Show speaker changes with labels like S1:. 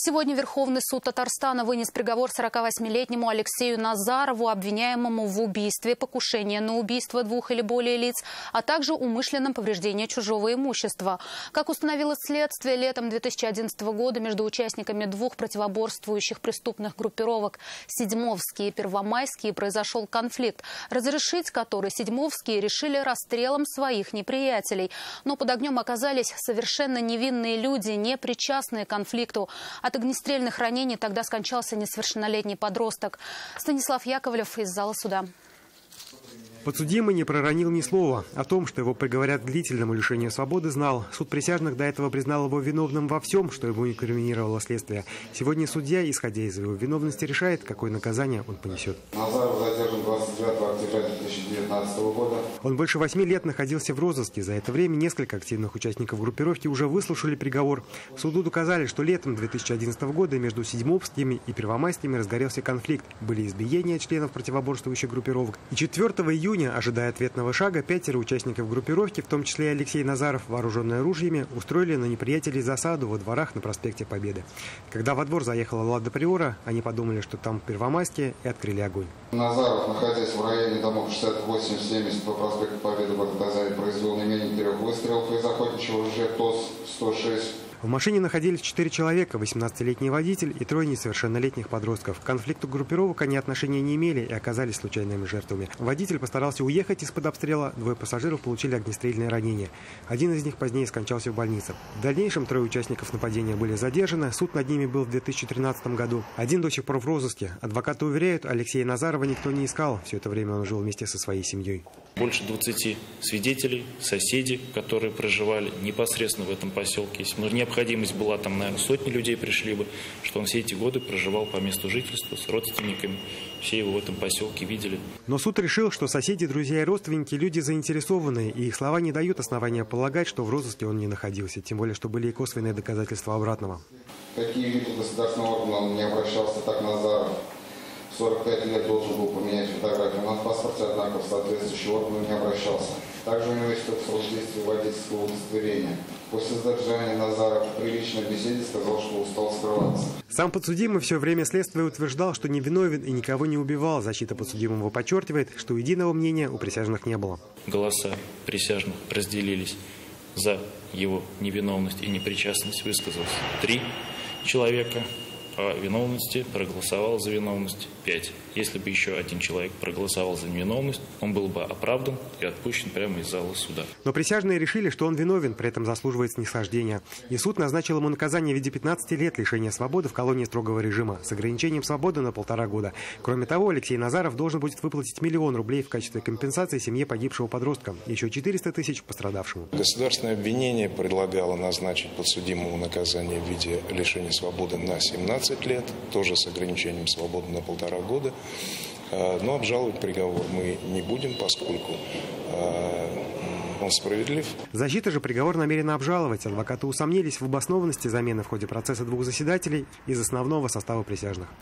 S1: Сегодня Верховный суд Татарстана вынес приговор 48-летнему Алексею Назарову, обвиняемому в убийстве, покушении на убийство 2 или более лиц, а также умышленном повреждении чужого имущества. Как установило следствие, летом 2011 года между участниками 2 противоборствующих преступных группировок Седьмовские и Первомайские произошел конфликт, разрешить который Седьмовские решили расстрелом своих неприятелей. Но под огнем оказались совершенно невинные люди, не причастные к конфликту. От огнестрельных ранений тогда скончался несовершеннолетний подросток. Станислав Яковлев из зала суда.
S2: Подсудимый не проронил ни слова. О том, что его приговорят к длительному лишению свободы, знал. Суд присяжных до этого признал его виновным во всем, что ему инкриминировало следствие. Сегодня судья, исходя из его виновности, решает, какое наказание он понесет.
S3: Назаров задержан 29 октября 2019 года.
S2: Он больше 8 лет находился в розыске. За это время несколько активных участников группировки уже выслушали приговор. Суду доказали, что летом 2011 года между Седьмовскими и Первомайскими разгорелся конфликт. Были избиения членов противоборствующих группировок. И 4 июня, ожидая ответного шага, 5 участников группировки, в том числе и Алексей Назаров, вооруженные ружьями, устроили на неприятелей засаду во дворах на проспекте Победы. Когда во двор заехала Лада Приора, они подумали, что там Первомайские, и открыли огонь.
S3: Назаров, находясь в районе домов 68-70 по проспекту Победы в Артазаре, произвел не менее 3 выстрелов из охотничьего ружья ТОС-106.
S2: В машине находились 4 человека, 18-летний водитель и 3 несовершеннолетних подростков. К конфликту группировок они отношения не имели и оказались случайными жертвами. Водитель постарался уехать из-под обстрела, 2 пассажиров получили огнестрельные ранения. Один из них позднее скончался в больнице. В дальнейшем 3 участников нападения были задержаны, суд над ними был в 2013 году. Один до сих пор в розыске. Адвокаты уверяют, Алексея Назарова никто не искал. Все это время он жил вместе со своей семьей.
S4: Больше 20 свидетелей, соседи, которые проживали непосредственно в этом поселке. Если бы необходимость была, там, наверное, сотни людей пришли бы, что он все эти годы проживал по месту жительства с родственниками. Все его в этом поселке видели.
S2: Но суд решил, что соседи, друзья и родственники – люди заинтересованные, и их слова не дают основания полагать, что в розыске он не находился. Тем более, что были и косвенные доказательства обратного.
S3: Какие виды государственного органа он не обращался, так Назаров 45 лет должен был поменять фотографию на паспорте, однако в соответствующий орган не обращался. Также у него истек срок действия водительского удостоверения. После задержания Назаров при личной беседе сказал, что устал скрываться.
S2: Сам подсудимый все время следствия утверждал, что невиновен и никого не убивал. Защита подсудимого подчеркивает, что единого мнения у присяжных не было.
S4: Голоса присяжных разделились за его невиновность и непричастность. Высказалось 3 человека. О виновности проголосовал за виновность 5. Если бы еще 1 человек проголосовал за невиновность, он был бы оправдан и отпущен прямо из зала суда.
S2: Но присяжные решили, что он виновен, при этом заслуживает снисхождения. И суд назначил ему наказание в виде 15 лет лишения свободы в колонии строгого режима с ограничением свободы на 1,5 года. Кроме того, Алексей Назаров должен будет выплатить 1 000 000 рублей в качестве компенсации семье погибшего подростка. Еще 400 000 пострадавшему.
S5: Государственное обвинение предлагало назначить подсудимому наказание в виде лишения свободы на 17 лет, тоже с ограничением свободы на 1,5 года. Но обжаловать приговор мы не будем, поскольку он справедлив.
S2: Защита же приговор намерена обжаловать. Адвокаты усомнились в обоснованности замены в ходе процесса 2 заседателей из основного состава присяжных.